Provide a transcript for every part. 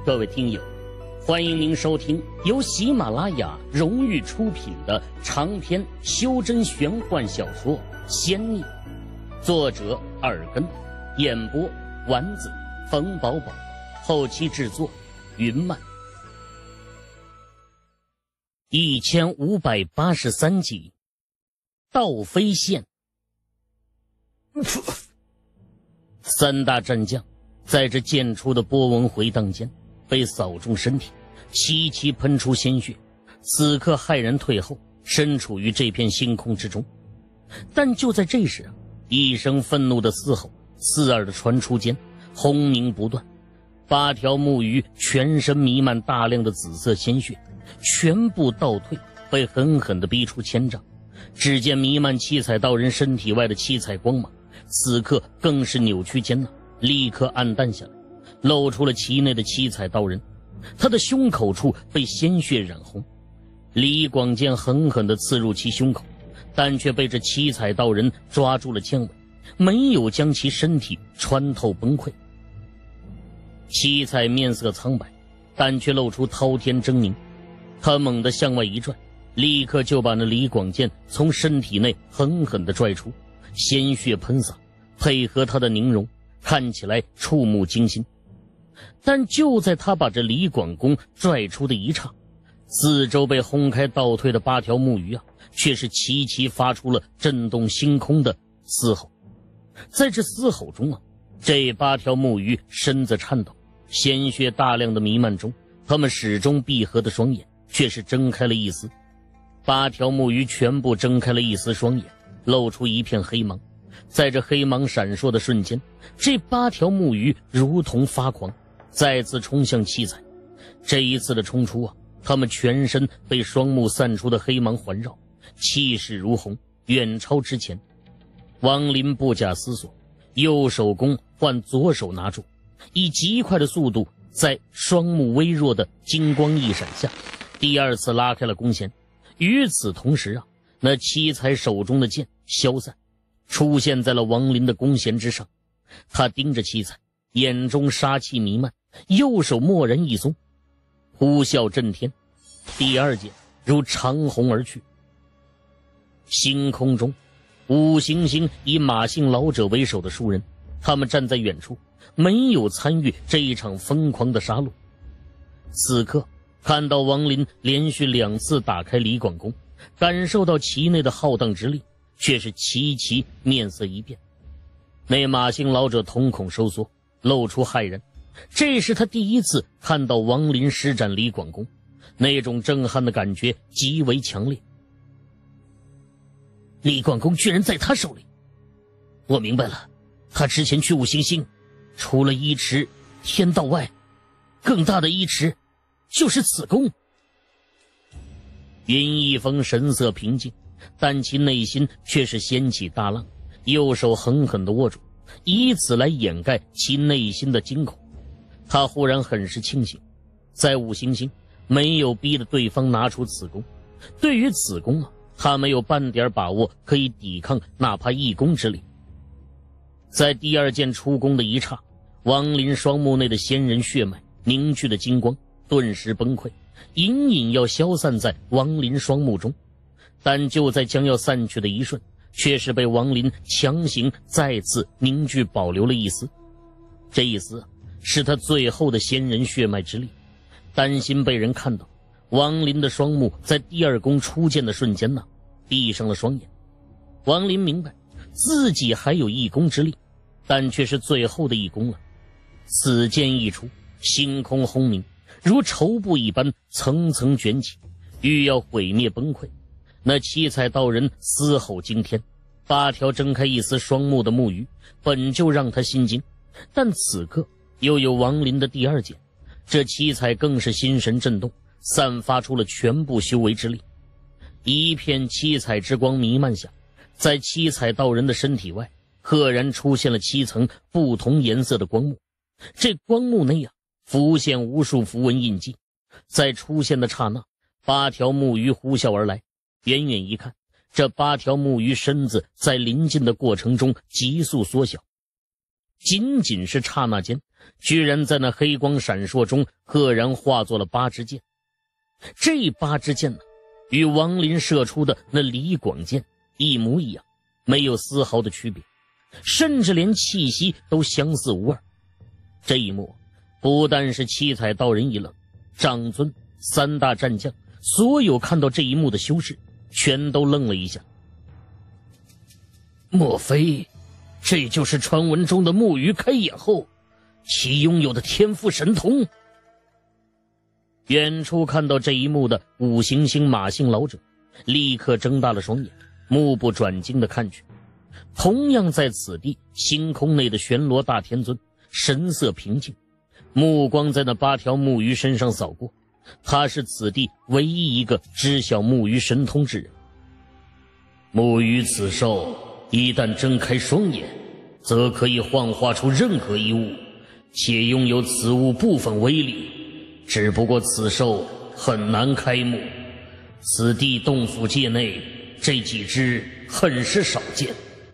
各位听友，欢迎您收听由喜马拉雅荣誉出品的长篇修真玄幻小说《仙逆》，作者耳根，演播丸子、冯宝宝，后期制作云漫。1583集，盗飞剑。三大战将在这剑出的波纹回荡间被扫中身体，齐齐喷出鲜血，此刻骇然退后，身处于这片星空之中。但就在这时一声愤怒的嘶吼刺耳的传出间，轰鸣不断，8条木鱼全身弥漫大量的紫色鲜血，全部倒退，被狠狠地逼出千丈。只见弥漫七彩道人身体外的七彩光芒，此刻更是扭曲间立刻暗淡下来，露出了其内的七彩道人。他的胸口处被鲜血染红，李广剑狠狠地刺入其胸口，但却被这七彩道人抓住了剑尾，没有将其身体穿透崩溃。七彩面色苍白，但却露出滔天狰狞。他猛地向外一拽，立刻就把那李广剑从身体内狠狠地拽出，鲜血喷洒，配合他的凝容，看起来触目惊心。但就在他把这李广公拽出的一刹，四周被轰开倒退的8条木鱼却是齐齐发出了震动星空的嘶吼。在这嘶吼中这8条木鱼身子颤抖，鲜血大量的弥漫中，他们始终闭合的双眼却是睁开了一丝。8条木鱼全部睁开了一丝双眼，露出一片黑芒。在这黑芒闪烁的瞬间，这8条木鱼如同发狂，再次冲向七彩。这一次的冲出他们全身被双目散出的黑芒环绕，气势如虹，远超之前。王林不假思索，右手弓换左手拿住，以极快的速度在双目微弱的金光一闪下，第二次拉开了弓弦。与此同时那七彩手中的剑消散，出现在了王林的弓弦之上。他盯着七彩，眼中杀气弥漫，右手蓦然一松，呼啸震天，第二剑如长虹而去。星空中，五行星以马姓老者为首的数人，他们站在远处，没有参与这一场疯狂的杀戮。此刻看到王林连续2次打开李广公，感受到其内的浩荡之力，却是齐齐面色一变。那马姓老者瞳孔收缩，露出骇然。这是他第一次看到王林施展李广公，那种震撼的感觉极为强烈。李广公居然在他手里，我明白了，他之前去五行星，除了依持天道外，更大的依持就是此功。云一峰神色平静，但其内心却是掀起大浪，右手狠狠地握住，以此来掩盖其内心的惊恐。他忽然很是庆幸，在五行星没有逼得对方拿出此功。对于此功他没有半点把握可以抵抗哪怕1攻之力。在第二剑出弓的一刹，王林双目内的仙人血脉凝聚的金光顿时崩溃，隐隐要消散在王林双目中。但就在将要散去的一瞬，却是被王林强行再次凝聚保留了一丝。这一丝是他最后的仙人血脉之力。担心被人看到，王林的双目在第二弓出剑的瞬间闭上了双眼。王林明白自己还有1攻之力，但却是最后的1攻了。此剑一出，星空轰鸣，如绸布一般层层卷起，欲要毁灭崩溃。那七彩道人嘶吼惊天，8条睁开一丝双目的木鱼本就让他心惊，但此刻又有王林的第二剑，这七彩更是心神震动，散发出了全部修为之力。一片七彩之光弥漫下，在七彩道人的身体外赫然出现了7层不同颜色的光幕。这光幕内浮现无数符文印记。在出现的刹那，8条木鱼呼啸而来。远远一看，这8条木鱼身子在临近的过程中急速缩小。 仅仅是刹那间，居然在那黑光闪烁中赫然化作了8支箭。这8支箭呢，与王林射出的那李广箭一模一样，没有丝毫的区别，甚至连气息都相似无二。这一幕不但是七彩道人一愣，长尊、3大战将，所有看到这一幕的修士全都愣了一下。莫非这就是传闻中的木鱼开眼后其拥有的天赋神通？远处看到这一幕的5行星马姓老者立刻睁大了双眼，目不转睛地看去。同样在此地星空内的玄罗大天尊神色平静，目光在那8条木鱼身上扫过，他是此地唯一一个知晓木鱼神通之人。木鱼此兽一旦睁开双眼，则可以幻化出任何一物，且拥有此物部分威力，只不过此兽很难开目，此地洞府界内这几只很是少见。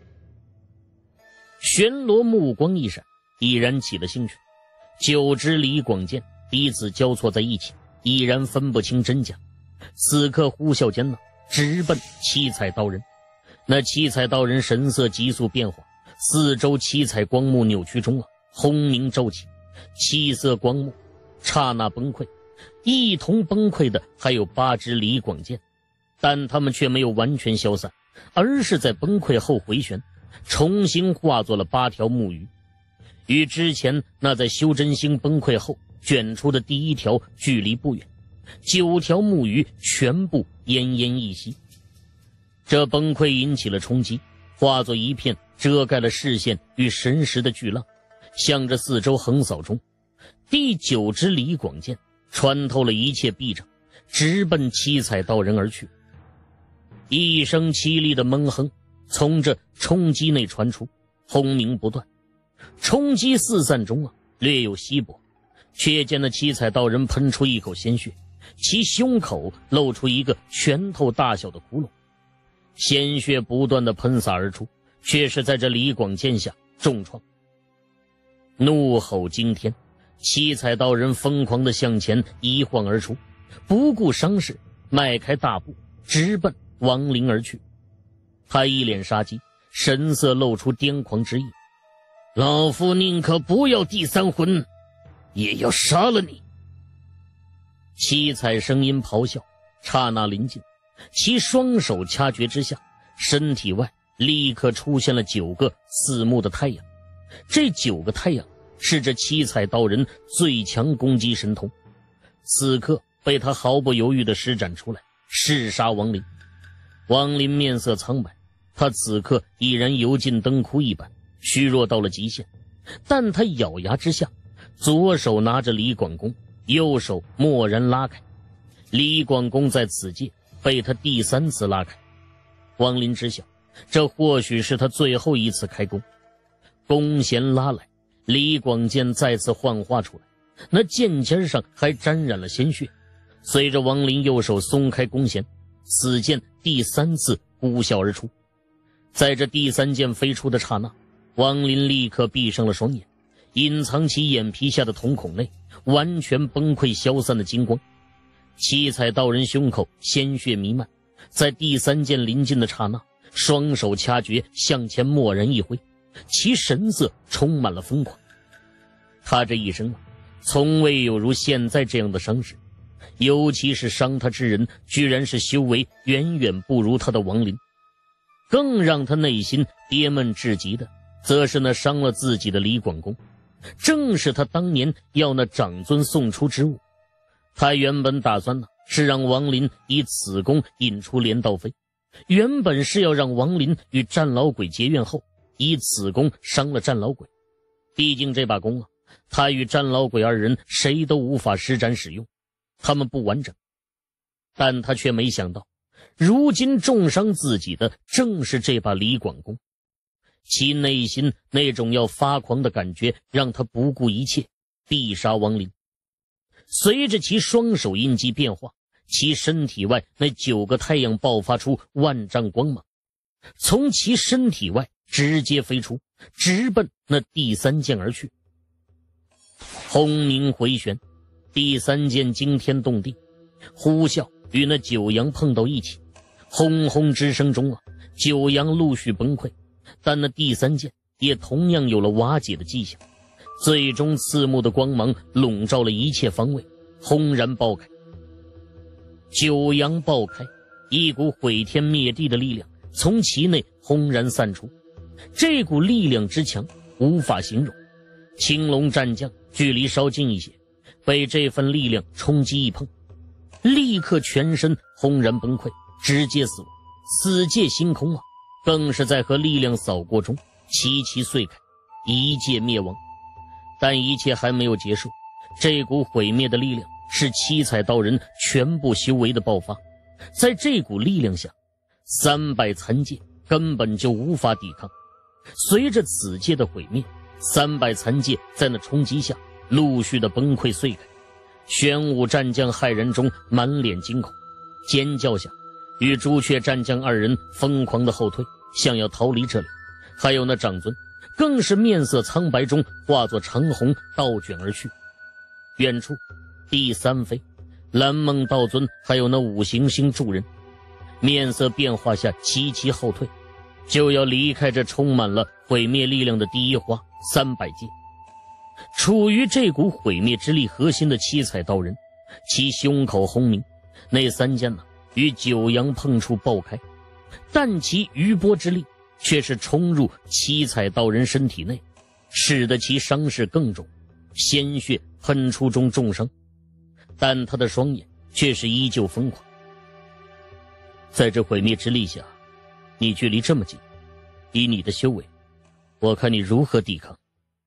玄罗目光一闪，已然起了兴趣。9支李广剑彼此交错在一起，已然分不清真假。此刻呼啸间呢，直奔七彩道人。那七彩道人神色急速变化，四周七彩光幕扭曲中轰鸣骤起，七色光幕刹那崩溃。一同崩溃的还有8支李广剑，但他们却没有完全消散，而是在崩溃后回旋，重新化作了8条木鱼，与之前那在修真星崩溃后卷出的第1条距离不远。9条木鱼全部奄奄一息。这崩溃引起了冲击，化作一片遮盖了视线与神识的巨浪，向着四周横扫中。第9支李广剑穿透了一切壁障，直奔七彩道人而去。一声凄厉的闷哼从这冲击内传出，轰鸣不断。冲击四散中略有稀薄，却见那七彩道人喷出一口鲜血，其胸口露出一个拳头大小的窟窿，鲜血不断地喷洒而出，却是在这李广剑下重创。怒吼惊天，七彩道人疯狂地向前一晃而出，不顾伤势，迈开大步直奔亡灵而去。他一脸杀机，神色露出癫狂之意。老夫宁可不要第3魂，也要杀了你！七彩声音咆哮，刹那临近，其双手掐诀之下，身体外立刻出现了9个四目的太阳。这9个太阳是这七彩道人最强攻击神通，此刻被他毫不犹豫地施展出来，弑杀亡灵。亡灵面色苍白，他此刻已然油尽灯枯一般，虚弱到了极限，但他咬牙之下，左手拿着李广弓，右手蓦然拉开。李广弓在此界被他第3次拉开。亡灵知晓，这或许是他最后一次开弓。弓弦拉来，李广剑再次幻化出来，那剑尖上还沾染了鲜血。随着亡灵右手松开弓弦，此剑第3次呼啸而出。在这第3剑飞出的刹那，亡灵立刻闭上了双眼，隐藏其眼皮下的瞳孔内完全崩溃消散的金光。七彩道人胸口鲜血弥漫，在第3剑临近的刹那，双手掐诀向前蓦然一挥，其神色充满了疯狂。他这一生从未有如现在这样的伤势，尤其是伤他之人居然是修为远远不如他的亡灵。更让他内心憋闷至极的，则是那伤了自己的李广弓，正是他当年要那长尊送出之物。他原本打算是让王林以此弓引出镰刀飞，原本是要让王林与战老鬼结怨后，以此弓伤了战老鬼。毕竟这把弓他与战老鬼2人谁都无法施展使用，他们不完整。但他却没想到，如今重伤自己的正是这把李广弓。其内心那种要发狂的感觉让他不顾一切必杀亡灵。随着其双手印记变化，其身体外那9个太阳爆发出万丈光芒。 从其身体外直接飞出，直奔那第三剑而去。轰鸣回旋，第三剑惊天动地，呼啸与那九阳碰到一起，轰轰之声中九阳陆续崩溃，但那第三剑也同样有了瓦解的迹象，最终刺目的光芒笼罩了一切方位，轰然爆开。九阳爆开，一股毁天灭地的力量从其内轰然散出，这股力量之强无法形容。青龙战将距离稍近一些，被这份力量冲击一碰，立刻全身轰然崩溃，直接死亡。死界星空更是在和力量扫过中齐齐碎开，一界灭亡。但一切还没有结束，这股毁灭的力量是七彩道人全部修为的爆发。在这股力量下，300残界根本就无法抵抗。随着此界的毁灭，300残界在那冲击下陆续的崩溃碎开。玄武战将骇然中满脸惊恐，尖叫下与朱雀战将二人疯狂的后退，想要逃离这里。还有那长尊更是面色苍白中化作长虹倒卷而去。远处第三飞、蓝梦道尊还有那五行星助人面色变化下齐齐后退，就要离开这充满了毁灭力量的第一花300界。处于这股毁灭之力核心的七彩道人，其胸口轰鸣，那三剑与九阳碰触爆开，但其余波之力却是冲入七彩道人身体内，使得其伤势更重，鲜血喷出中重伤，但他的双眼却是依旧疯狂。在这毁灭之力下，你距离这么近，以你的修为，我看你如何抵抗。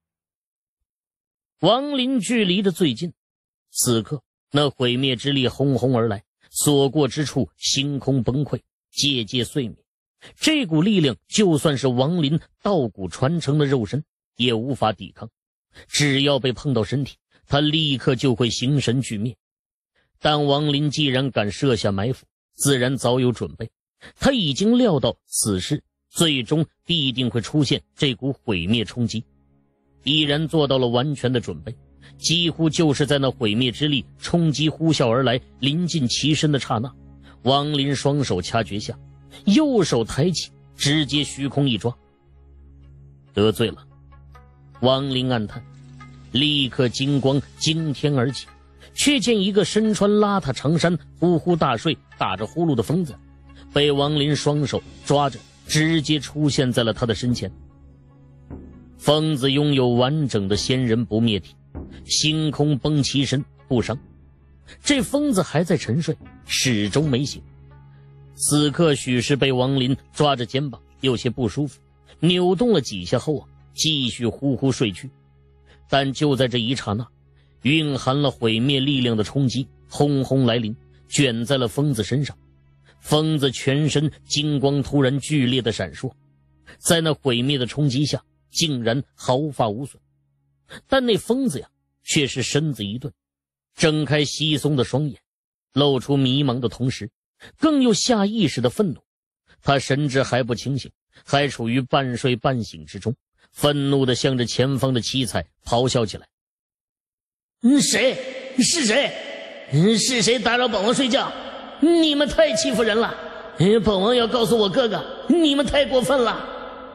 亡灵距离的最近，此刻那毁灭之力轰轰而来，所过之处星空崩溃，界界碎灭。这股力量就算是亡灵道骨传承的肉身也无法抵抗，只要被碰到身体，他立刻就会形神俱灭。但亡灵既然敢设下埋伏，自然早有准备，他已经料到此事最终必定会出现这股毁灭冲击，必然做到了完全的准备。几乎就是在那毁灭之力冲击呼啸而来临近其身的刹那，亡灵双手掐诀下，右手抬起，直接虚空一抓。得罪了，亡灵暗叹，立刻金光惊天而起，却见一个身穿邋遢长衫呼呼大睡打着呼噜的疯子被亡灵双手抓着，直接出现在了他的身前。疯子拥有完整的仙人不灭体，星空崩其身不伤。这疯子还在沉睡，始终没醒。此刻许是被亡灵抓着肩膀有些不舒服，扭动了几下后继续呼呼睡去。但就在这一刹那，蕴含了毁灭力量的冲击轰轰来临，卷在了疯子身上。疯子全身金光突然剧烈的闪烁，在那毁灭的冲击下竟然毫发无损。但那疯子却是身子一顿，睁开稀松的双眼，露出迷茫的同时更有下意识的愤怒。他神志还不清醒，还处于半睡半醒之中，愤怒地向着前方的七彩咆哮起来。谁？是谁？是谁打扰本王睡觉？你们太欺负人了！本王要告诉我哥哥，你们太过分了！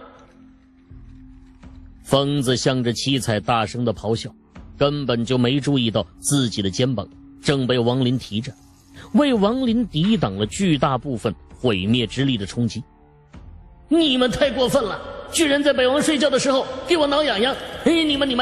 疯子向着七彩大声的咆哮，根本就没注意到自己的肩膀正被亡灵提着，为亡灵抵挡了巨大部分毁灭之力的冲击。你们太过分了，居然在本王睡觉的时候给我挠痒痒！你们！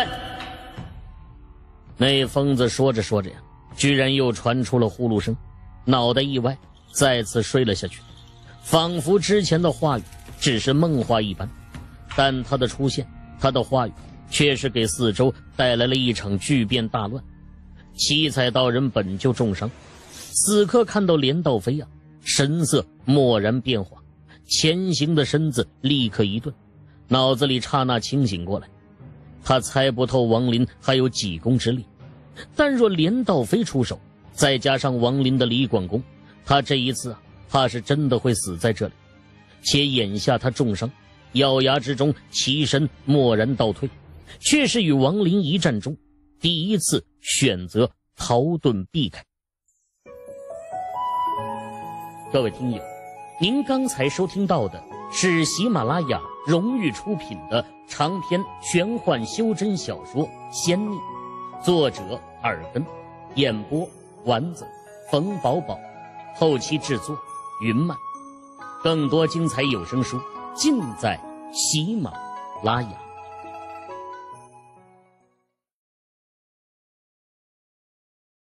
那疯子说着说着居然又传出了呼噜声，脑袋一歪，再次睡了下去，仿佛之前的话语只是梦话一般。但他的出现，他的话语却是给四周带来了一场巨变大乱。七彩道人本就重伤，此刻看到连道飞神色蓦然变化，前行的身子立刻一顿，脑子里刹那清醒过来。他猜不透亡灵还有几攻之力，但若连道飞出手，再加上亡灵的李广公，他这一次怕是真的会死在这里。 且眼下他重伤，咬牙之中起身蓦然倒退，却是与王林一战中第一次选择逃遁避开。各位听友，您刚才收听到的是喜马拉雅荣誉出品的长篇玄幻修真小说《仙逆》，作者耳根，演播丸子、冯宝宝，后期制作云漫。更多精彩有声书尽在喜马拉雅。